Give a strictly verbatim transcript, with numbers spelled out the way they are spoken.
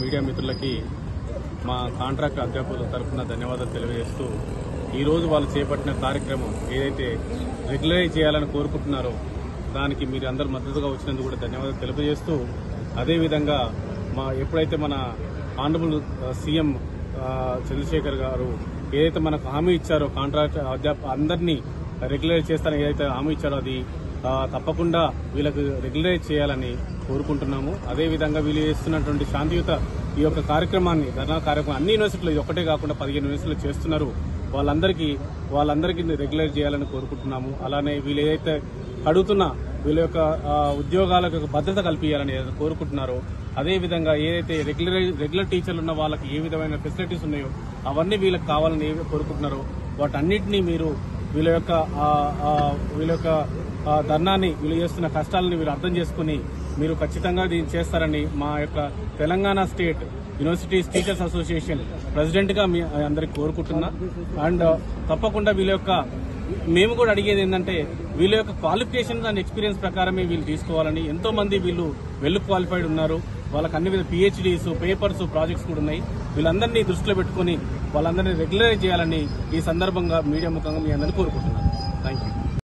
Media మిత్రులకి మా contract అధ్యాపకుల తరఫున ధన్యవాదాలు తెలియజేస్తూ ఈరోజు వాళ్ళు చేపట్టిన కార్యక్రమం ఏదైతే రెగ్యులరైజ్ చేయాలని కోరుకుంటున్నారో దానికి మీరు అందరూ మద్దతుగా వచ్చినందుకు కూడా ధన్యవాదాలు తెలియజేస్తూ అదేవిధంగా మా ఎప్పుడైతే మన ఆనరబుల్ సీఎం చంద్రశేఖర్ గారు ఏదైతే మనకు హామీ ఇచ్చారో కాంట్రాక్ట్ అధ్యాప అందరినీ రెగ్యులరైజ్ చేస్తారని ఏదైతే హామీ ఇచ్చారో అది తప్పకుండా వీళ్ళకు రెగ్యులరైజ్ చేయాలని కోరుకుంటున్నాము. అదేవిధంగా వీళ్ళు చేస్తున్నటువంటి శాంతియుత ఈ యొక్క కార్యక్రమాన్ని ధర్నా కార్యక్రమం అన్ని యూనివర్సిటీలు ఇది ఒక్కటే కాకుండా పదిహేను యూనివర్సిటీలు చేస్తున్నారు. వాళ్ళందరికీ వాళ్ళందరికీ రెగ్యులరైజ్ చేయాలని కోరుకుంటున్నాము. అలానే వీళ్ళు ఏదైతే అడుగుతున్నా వీళ్ళ యొక్క ఉద్యోగాలకు భద్రత కల్పించాలని కోరుకుంటున్నారో అదేవిధంగా ఏదైతే రెగ్యులర్ రెగ్యులర్ టీచర్లు ఉన్న వాళ్ళకి ఏ విధమైన ఫెసిలిటీస్ ఉన్నాయో అవన్నీ వీళ్ళకి కావాలని ఏ కోరుకుంటున్నారో వాటన్నిటినీ మీరు వీళ్ళ యొక్క వీళ్ళ యొక్క ధర్నాన్ని వీళ్ళు చేస్తున్న కష్టాలని వీళ్ళు అర్థం చేసుకుని మీరు ఖచ్చితంగా దీన్ని చేస్తారని మా యొక్క Telangana state universities teachers association president గా మీ అందరికి కోరుకుంటున్నా. అండ్ తప్పకుండా వీళ్ళ యొక్క మేము కూడా అడిగేది ఏంటంటే వీళ్ళ యొక్క క్వాలిఫికేషన్స్ అండ్ ఎక్స్పీరియన్స్ ప్రకారమే వీళ్ళు తీసుకోవాలని. ఎంతో మంది వీళ్ళు వెల్ క్వాలిఫైడ్ ఉన్నారు, వాళ్ళకి అన్ని విధ పిహెచ్డీస్ పేపర్స్ ప్రాజెక్ట్స్ కూడా ఉన్నాయి. వీళ్ళందరినీ దృష్టిలో పెట్టుకుని వాళ్ళందరినీ రెగ్యులరైజ్ చేయాలని ఈ సందర్భంగా మీడియా ముఖంగా మీ అందరినీ కోరుకుంటున్నాను.